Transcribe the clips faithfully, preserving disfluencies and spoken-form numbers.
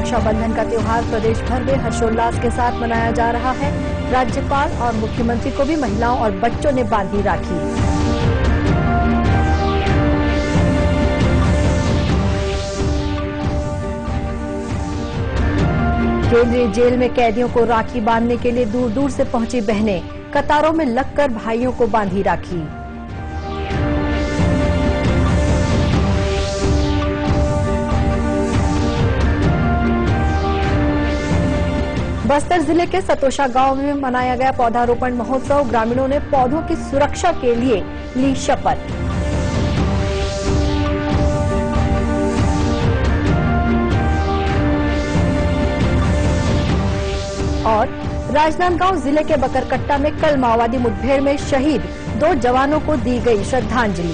रक्षाबंधन का त्योहार प्रदेश भर में हर्षोल्लास के साथ मनाया जा रहा है। राज्यपाल और मुख्यमंत्री को भी महिलाओं और बच्चों ने बांधी राखी। केंद्रीय जेल में कैदियों को राखी बांधने के लिए दूर दूर से पहुंची बहनें, कतारों में लगकर भाइयों को बांधी राखी। बस्तर जिले के सतोषा गांव में मनाया गया पौधारोपण महोत्सव। ग्रामीणों ने पौधों की सुरक्षा के लिए ली शपथ। और राजनांदगांव जिले के बकरकट्टा में कल माओवादी मुठभेड़ में शहीद दो जवानों को दी गई श्रद्धांजलि।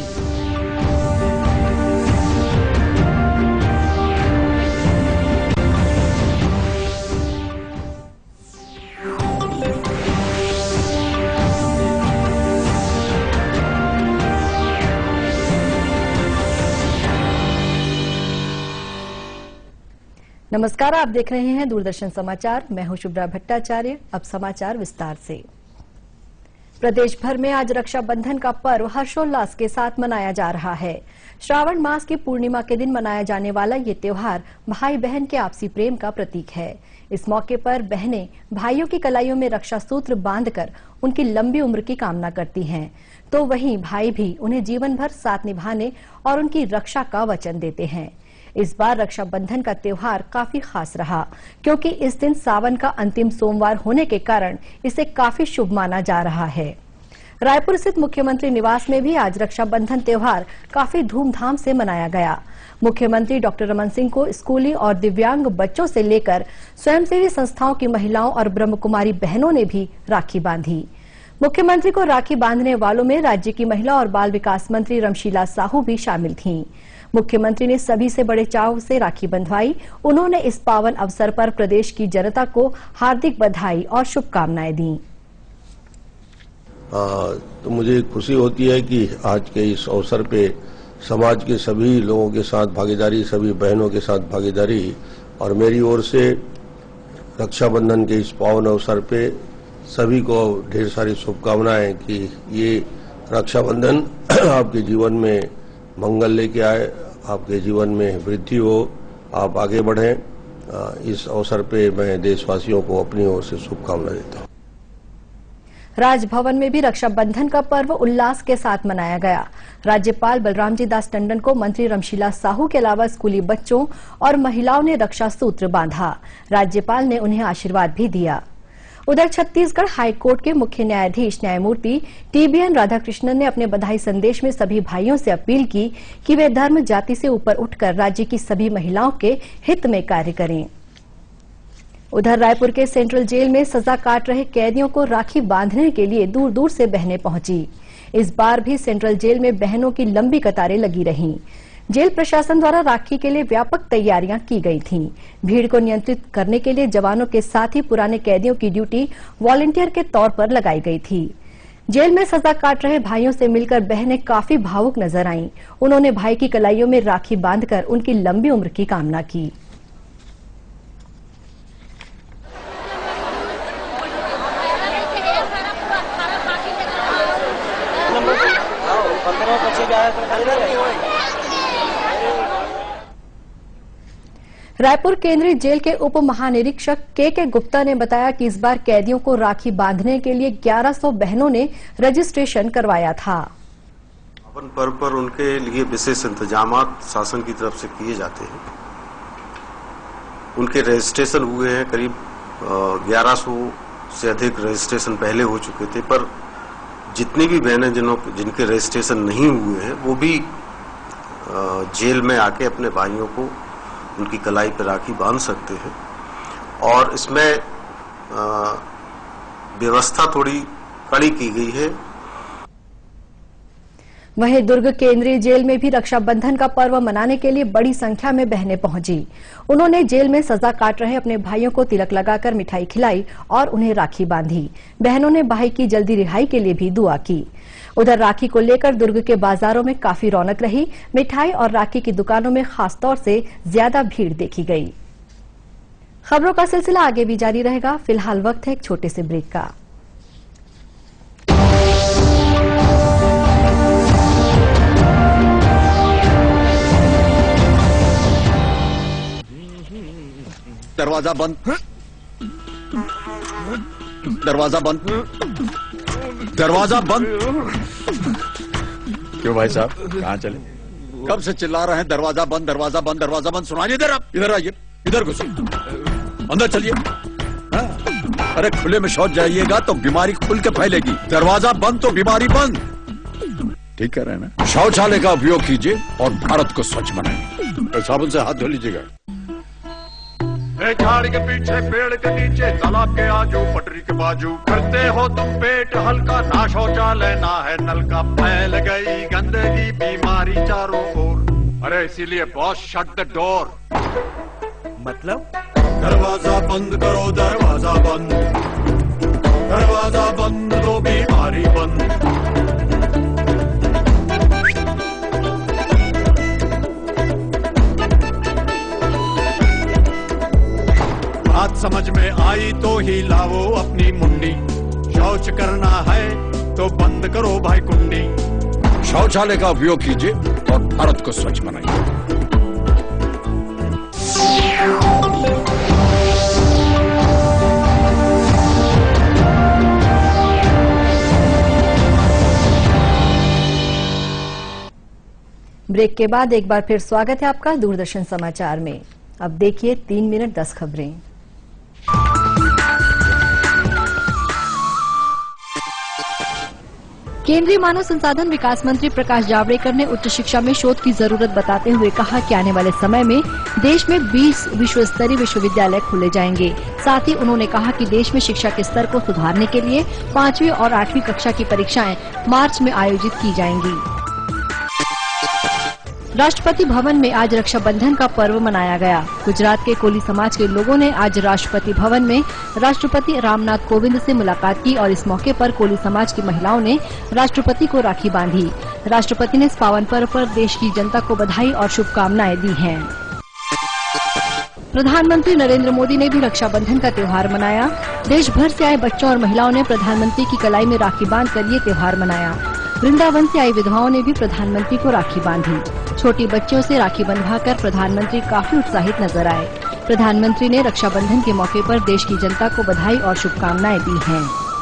नमस्कार, आप देख रहे हैं दूरदर्शन समाचार। मैं हूं शुभ्रा भट्टाचार्य। अब समाचार विस्तार से। प्रदेश भर में आज रक्षाबंधन का पर्व हर्षोल्लास के साथ मनाया जा रहा है। श्रावण मास की पूर्णिमा के दिन मनाया जाने वाला ये त्योहार भाई बहन के आपसी प्रेम का प्रतीक है। इस मौके पर बहनें भाइयों की कलाइयों में रक्षा सूत्र बांधकर उनकी लंबी उम्र की कामना करती हैं, तो वहीं भाई भी उन्हें जीवन भर साथ निभाने और उनकी रक्षा का वचन देते हैं। इस बार रक्षाबंधन का त्योहार काफी खास रहा, क्योंकि इस दिन सावन का अंतिम सोमवार होने के कारण इसे काफी शुभ माना जा रहा है। रायपुर स्थित मुख्यमंत्री निवास में भी आज रक्षाबंधन त्योहार काफी धूमधाम से मनाया गया। मुख्यमंत्री डॉक्टर रमन सिंह को स्कूली और दिव्यांग बच्चों से लेकर स्वयंसेवी संस्थाओं की महिलाओं और ब्रह्मकुमारी बहनों ने भी राखी बांधी। मुख्यमंत्री को राखी बांधने वालों में राज्य की महिला और बाल विकास मंत्री रमशीला साहू भी शामिल थीं। मुख्यमंत्री ने सभी से बड़े चाव से राखी बंधवाई। उन्होंने इस पावन अवसर पर प्रदेश की जनता को हार्दिक बधाई और शुभकामनाएं दी। तो मुझे खुशी होती है कि आज के इस अवसर पे समाज के सभी लोगों के साथ भागीदारी, सभी बहनों के साथ भागीदारी, और मेरी ओर से रक्षाबंधन के इस पावन अवसर पे सभी को ढेर सारी शुभकामनाएं कि ये रक्षाबंधन आपके जीवन में मंगल लेके आए, आपके जीवन में वृद्धि हो, आप आगे बढ़ें। इस अवसर पे मैं देशवासियों को अपनी ओर से शुभकामना देता हूं। राजभवन में भी रक्षाबंधन का पर्व उल्लास के साथ मनाया गया। राज्यपाल बलरामजी दास टंडन को मंत्री रमशीला साहू के अलावा स्कूली बच्चों और महिलाओं ने रक्षा सूत्र बांधा। राज्यपाल ने उन्हें आशीर्वाद भी दिया। उधर छत्तीसगढ़ हाईकोर्ट के मुख्य न्यायाधीश न्यायमूर्ति टीबीएन राधाकृष्णन ने अपने बधाई संदेश में सभी भाइयों से अपील की कि वे धर्म जाति से ऊपर उठकर राज्य की सभी महिलाओं के हित में कार्य करें। उधर रायपुर के सेंट्रल जेल में सजा काट रहे कैदियों को राखी बांधने के लिए दूर दूर से बहनें पहुंची। इस बार भी सेंट्रल जेल में बहनों की लंबी कतारें लगी रहीं। जेल प्रशासन द्वारा राखी के लिए व्यापक तैयारियां की गई थीं। भीड़ को नियंत्रित करने के लिए जवानों के साथ ही पुराने कैदियों की ड्यूटी वॉलंटियर के तौर पर लगाई गई थी। जेल में सजा काट रहे भाइयों से मिलकर बहनें काफी भावुक नजर आईं। उन्होंने भाई की कलाइयों में राखी बांधकर उनकी लंबी उम्र की कामना की। रायपुर केंद्रीय जेल के उप महानिरीक्षक के के गुप्ता ने बताया कि इस बार कैदियों को राखी बांधने के लिए ग्यारह सौ बहनों ने रजिस्ट्रेशन करवाया था। पावन पर्व पर उनके लिए विशेष इंतजाम शासन की तरफ से किए जाते हैं। उनके रजिस्ट्रेशन हुए हैं, करीब ग्यारह सौ से अधिक रजिस्ट्रेशन पहले हो चुके थे, पर जितनी भी बहनें जिनों जिनके रजिस्ट्रेशन नहीं हुए हैं वो भी जेल में आके अपने भाइयों को उनकी कलाई पर राखी बांध सकते हैं। और इसमें व्यवस्था थोड़ी कड़ी की गई है। वहीं दुर्ग केंद्रीय जेल में भी रक्षाबंधन का पर्व मनाने के लिए बड़ी संख्या में बहनें पहुंची। उन्होंने जेल में सजा काट रहे अपने भाइयों को तिलक लगाकर मिठाई खिलाई और उन्हें राखी बांधी। बहनों ने भाई की जल्दी रिहाई के लिए भी दुआ की। उधर राखी को लेकर दुर्ग के बाजारों में काफी रौनक रही। मिठाई और राखी की दुकानों में खासतौर से ज्यादा भीड़ देखी गई। खबरों का सिलसिला आगे भी जारी रहेगा। फिलहाल वक्त है एक छोटे से ब्रेक का। दरवाजा बंद, दरवाजा बंद, दरवाजा बंद। क्यों भाई साहब, कहाँ चले? कब से चिल्ला रहे हैं दरवाजा बंद, दरवाजा बंद, दरवाजा बंद। सुनाई नहीं दे रहा? इधर आइए, इधर घुसिए, अंदर चलिए। हाँ? अरे खुले में शौच जाइएगा तो बीमारी खुल के फैलेगी। दरवाजा बंद तो बीमारी बंद। ठीक कह रहे हैं ना? शौचालय का उपयोग कीजिए और भारत को स्वच्छ बनाइए। साबुन से हाथ धो लीजिएगा। झाड़ के पीछे, पेड़ के नीचे, तालाब के आजू, पटरी के बाजू, करते हो तुम पेट हल्का, ना शौचालय ना है नल का, फैल गई गंदगी बीमारी चारों ओर। अरे इसीलिए बॉस, शट द डोर। मतलब दरवाजा बंद करो, दरवाजा बंद, दरवाजा बंद तो बीमारी बंद। बात समझ में आई तो ही लाओ अपनी मुंडी, शौच करना है तो बंद करो भाई कुंडी। शौचालय का उपयोग कीजिए और भारत को स्वच्छ बनाइए। ब्रेक के बाद एक बार फिर स्वागत है आपका दूरदर्शन समाचार में। अब देखिए तीन मिनट दस खबरें। केंद्रीय मानव संसाधन विकास मंत्री प्रकाश जावड़ेकर ने उच्च शिक्षा में शोध की जरूरत बताते हुए कहा कि आने वाले समय में देश में बीस विश्व स्तरीय विश्वविद्यालय खोले जाएंगे। साथ ही उन्होंने कहा कि देश में शिक्षा के स्तर को सुधारने के लिए पांचवी और आठवीं कक्षा की परीक्षाएं मार्च में आयोजित की जाएंगी। राष्ट्रपति भवन में आज रक्षाबंधन का पर्व मनाया गया। गुजरात के कोली समाज के लोगों ने आज राष्ट्रपति भवन में राष्ट्रपति रामनाथ कोविंद से मुलाकात की और इस मौके पर कोली समाज की महिलाओं ने राष्ट्रपति को राखी बांधी। राष्ट्रपति ने इस पावन पर्व पर देश की जनता को बधाई और शुभकामनाएं दी हैं। प्रधानमंत्री नरेंद्र मोदी ने भी रक्षाबंधन का त्योहार मनाया। देश भर से आए बच्चों और महिलाओं ने प्रधानमंत्री की कलाई में राखी बांधकर ये त्योहार मनाया। वृंदावन से आई विधवाओं ने भी प्रधानमंत्री को राखी बांधी। छोटी बच्चियों से राखी बंधवाकर प्रधानमंत्री काफी उत्साहित नजर आए। प्रधानमंत्री ने रक्षाबंधन के मौके पर देश की जनता को बधाई और शुभकामनाएं दी हैं।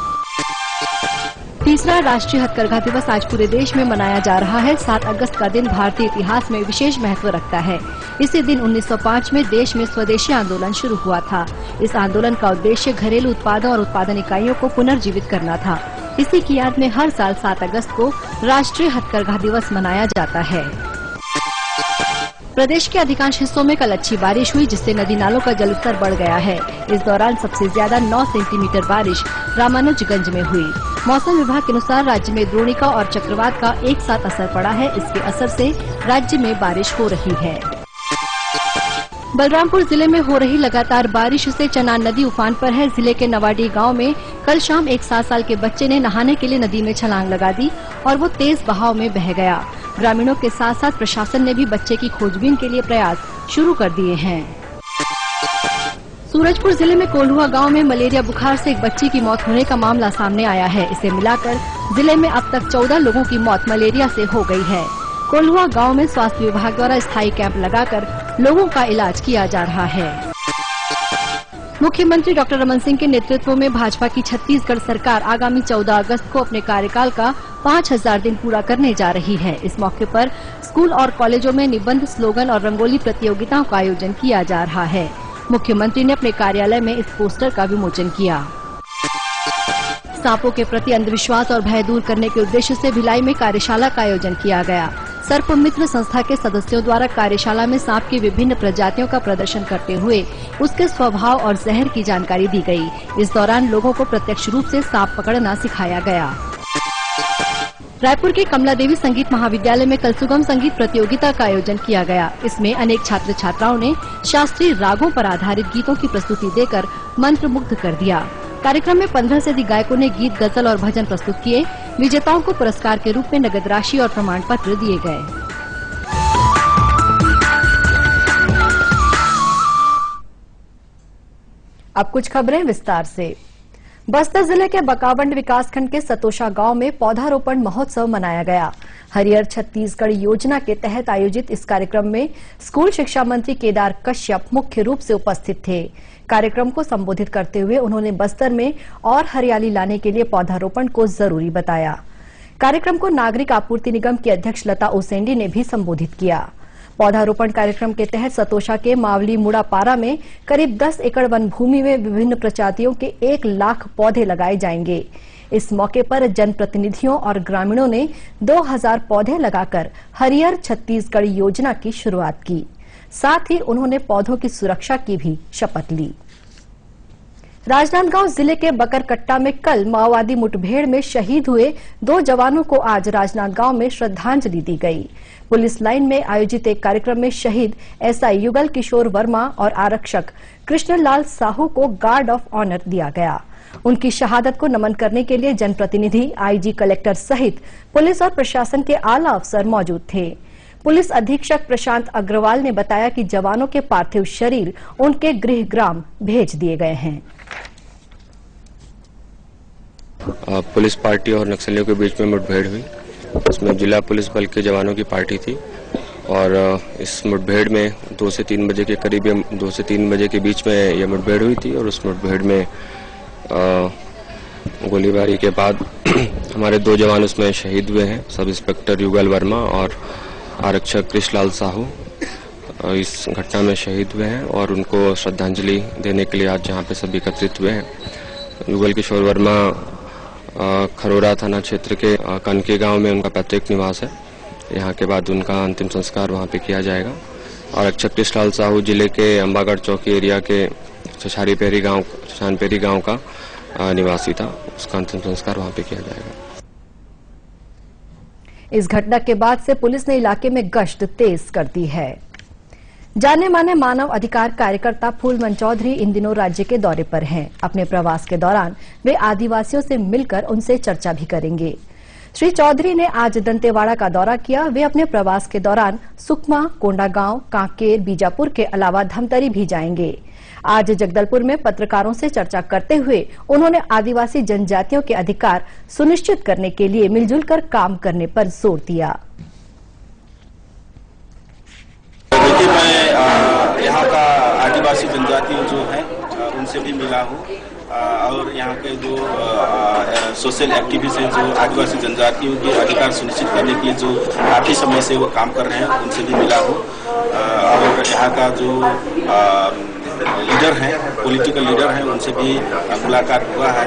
तीसरा राष्ट्रीय हथकरघा दिवस आज पूरे देश में मनाया जा रहा है। सात अगस्त का दिन भारतीय इतिहास में विशेष महत्व रखता है। इसी दिन उन्नीस सौ पाँच में देश में स्वदेशी आंदोलन शुरू हुआ था। इस आंदोलन का उद्देश्य घरेलू उत्पादों और उत्पादन इकाइयों को पुनर्जीवित करना था। इसी की याद में हर साल सात अगस्त को राष्ट्रीय हथकरघा दिवस मनाया जाता है। प्रदेश के अधिकांश हिस्सों में कल अच्छी बारिश हुई, जिससे नदी नालों का जलस्तर बढ़ गया है। इस दौरान सबसे ज्यादा नौ सेंटीमीटर बारिश रामानुजगंज में हुई। मौसम विभाग के अनुसार राज्य में द्रोणिका और चक्रवात का एक साथ असर पड़ा है। इसके असर से राज्य में बारिश हो रही है। बलरामपुर जिले में हो रही लगातार बारिश से चनान नदी उफान पर है। जिले के नवाडी गांव में कल शाम एक सात साल के बच्चे ने नहाने के लिए नदी में छलांग लगा दी और वो तेज बहाव में बह गया। ग्रामीणों के साथ साथ प्रशासन ने भी बच्चे की खोजबीन के लिए प्रयास शुरू कर दिए हैं। सूरजपुर जिले में कोल्हुआ गांव में मलेरिया बुखार से एक बच्ची की मौत होने का मामला सामने आया है। इसे मिलाकर जिले में अब तक चौदह लोगों की मौत मलेरिया से हो गई है। कोल्हुआ गांव में स्वास्थ्य विभाग द्वारा स्थायी कैंप लगाकर लोगों का इलाज किया जा रहा है। मुख्यमंत्री डॉक्टर रमन सिंह के नेतृत्व में भाजपा की छत्तीसगढ़ सरकार आगामी चौदह अगस्त को अपने कार्यकाल का पाँच हजार दिन पूरा करने जा रही है। इस मौके पर स्कूल और कॉलेजों में निबंध, स्लोगन और रंगोली प्रतियोगिताओं का आयोजन किया जा रहा है। मुख्यमंत्री ने अपने कार्यालय में इस पोस्टर का विमोचन किया। सांपों के प्रति अंधविश्वास और भय दूर करने के उद्देश्य से भिलाई में कार्यशाला का आयोजन किया गया। सर्प मित्र संस्था के सदस्यों द्वारा कार्यशाला में सांप की विभिन्न प्रजातियों का प्रदर्शन करते हुए उसके स्वभाव और जहर की जानकारी दी गई। इस दौरान लोगों को प्रत्यक्ष रूप से सांप पकड़ना सिखाया गया। रायपुर के कमला देवी संगीत महाविद्यालय में कल सुगम संगीत प्रतियोगिता का आयोजन किया गया। इसमें अनेक छात्र छात्राओं ने शास्त्रीय रागों पर आधारित गीतों की प्रस्तुति देकर मंत्रमुग्ध कर दिया। कार्यक्रम में पंद्रह से अधिक गायकों ने गीत, गजल और भजन प्रस्तुत किए। विजेताओं को पुरस्कार के रूप में नगद राशि और प्रमाण पत्र दिए गए। अब कुछ खबरें विस्तार से। बस्तर जिले के बकावंड विकासखंड के सतोशा गांव में पौधारोपण महोत्सव मनाया गया। हरियर छत्तीसगढ़ योजना के तहत आयोजित इस कार्यक्रम में स्कूल शिक्षा मंत्री केदार कश्यप मुख्य रूप से उपस्थित थे। कार्यक्रम को संबोधित करते हुए उन्होंने बस्तर में और हरियाली लाने के लिए पौधारोपण को जरूरी बताया। कार्यक्रम को नागरिक आपूर्ति निगम की अध्यक्ष लता ओसेंडी ने भी संबोधित किया। पौधारोपण कार्यक्रम के तहत सतोशा के मावली मुड़ापारा में करीब दस एकड़ वन भूमि में विभिन्न प्रजातियों के एक लाख पौधे लगाए जाएंगे। इस मौके पर जनप्रतिनिधियों और ग्रामीणों ने दो हज़ार पौधे लगाकर हरियर छत्तीसगढ़ योजना की शुरुआत की। साथ ही उन्होंने पौधों की सुरक्षा की भी शपथ ली। राजनांदगांव जिले के बकरकट्टा में कल माओवादी मुठभेड़ में शहीद हुए दो जवानों को आज राजनांदगांव में श्रद्धांजलि दी गई। पुलिस लाइन में आयोजित एक कार्यक्रम में शहीद एसआई युगल किशोर वर्मा और आरक्षक कृष्णलाल साहू को गार्ड ऑफ ऑनर दिया गया। उनकी शहादत को नमन करने के लिए जनप्रतिनिधि, आईजी, कलेक्टर सहित पुलिस और प्रशासन के आला अफसर मौजूद थे। पुलिस अधीक्षक प्रशांत अग्रवाल ने बताया कि जवानों के पार्थिव शरीर उनके गृह ग्राम भेज दिए गए हैं। पुलिस पार्टी और नक्सलियों के बीच में मुठभेड़ हुई। इसमें जिला पुलिस बल के जवानों की पार्टी थी और इस मुठभेड़ में दो से तीन बजे के करीब दो से तीन बजे के बीच में यह मुठभेड़ हुई थी और उस मुठभेड़ में आ, गोलीबारी के बाद हमारे दो जवान उसमें शहीद हुए हैं। सब इंस्पेक्टर युगल वर्मा और आरक्षक कृष्णलाल साहू इस घटना में शहीद हुए हैं और उनको श्रद्धांजलि देने के लिए आज जहाँ पे सभी एकत्रित हुए हैं। युगल किशोर वर्मा खरोरा थाना क्षेत्र के कनके गांव में उनका पैतृक निवास है। यहाँ के बाद उनका अंतिम संस्कार वहाँ पे किया जाएगा। और अक्षक कृष्णलाल साहू जिले के अंबागढ़ चौकी एरिया के छछारी पेरी गांव छछान पेरी गांव का निवासी था। उसका अंतिम संस्कार वहाँ पे किया जाएगा। इस घटना के बाद से पुलिस ने इलाके में गश्त तेज कर दी है। जाने माने मानव अधिकार कार्यकर्ता फूलमन चौधरी इन दिनों राज्य के दौरे पर हैं। अपने प्रवास के दौरान वे आदिवासियों से मिलकर उनसे चर्चा भी करेंगे। श्री चौधरी ने आज दंतेवाड़ा का दौरा किया। वे अपने प्रवास के दौरान सुकमा, कोंडागांव, कांकेर, बीजापुर के अलावा धमतरी भी जाएंगे। आज जगदलपुर में पत्रकारों से चर्चा करते हुए उन्होंने आदिवासी जनजातियों के अधिकार सुनिश्चित करने के लिए मिलजुल कर काम करने पर जोर दिया। देखिए, मैं यहाँ का आदिवासी जनजाति जो है उनसे भी मिला हूँ और यहाँ के जो सोशल एक्टिविस्ट हैं जो आदिवासी जनजातियों के अधिकार सुनिश्चित करने के लिए जो काफी समय से वो काम कर रहे हैं उनसे भी मिला हूँ और यहाँ का जो लीडर हैं, पॉलिटिकल लीडर हैं, उनसे भी मुलाकात हुआ है।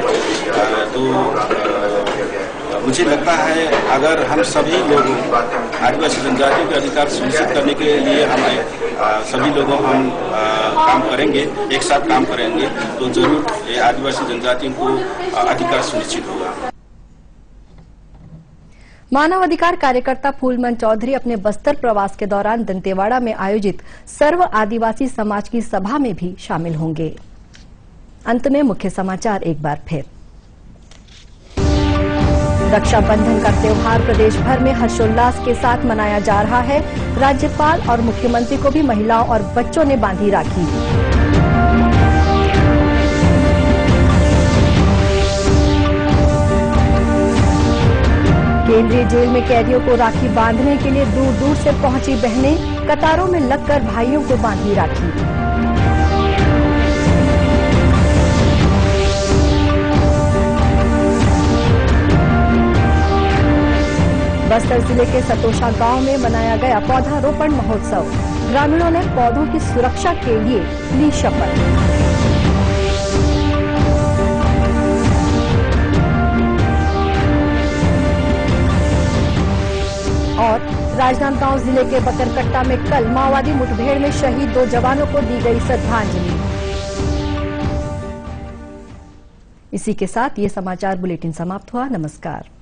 तो मुझे लगता है अगर हम सभी लोगों आदिवासी जनजातियों के अधिकार सुनिश्चित करने के लिए हमें सभी लोगों हम काम करेंगे, एक साथ काम करेंगे तो जरूर आदिवासी जनजातियों को अधिकार सुनिश्चित होगा। मानव अधिकार कार्यकर्ता फूलमन चौधरी अपने बस्तर प्रवास के दौरान दंतेवाड़ा में आयोजित सर्व आदिवासी समाज की सभा में भी शामिल होंगे। अंत में मुख्य समाचार एक बार फिर। रक्षाबंधन का त्योहार प्रदेश भर में हर्षोल्लास के साथ मनाया जा रहा है। राज्यपाल और मुख्यमंत्री को भी महिलाओं और बच्चों ने बांधी राखी। केंद्रीय जेल में कैदियों को राखी बांधने के लिए दूर दूर से पहुंची बहनें, कतारों में लगकर भाइयों को बांधी राखी। बस्तर जिले के सतोशा गांव में मनाया गया पौधारोपण महोत्सव। ग्रामीणों ने पौधों की सुरक्षा के लिए ली शपथ। और राजनांदगांव जिले के बकरकट्टा में कल माओवादी मुठभेड़ में शहीद दो जवानों को दी गई श्रद्धांजलि। इसी के साथ ये समाचार बुलेटिन समाप्त हुआ। नमस्कार।